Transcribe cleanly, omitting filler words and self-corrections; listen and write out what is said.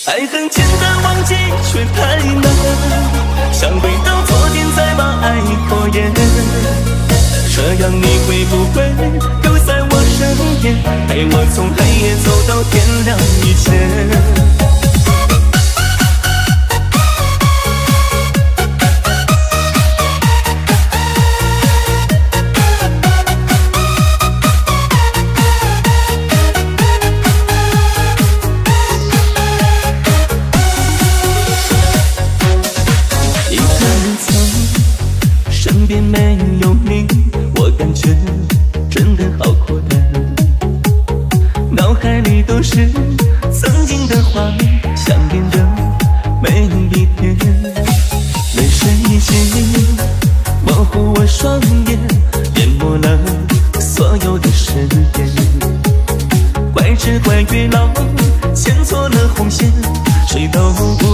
爱很简单，忘记却太难。想回到昨天，再把爱拖延。这样你会不会留在我身边，陪我从黑夜走到天亮以前？身边没有你，我感觉真的好孤单。脑海里都是曾经的画面，想念的每一天。泪水已经模糊我双眼，淹没了所有的誓言。怪只怪月老牵错了红线，谁都不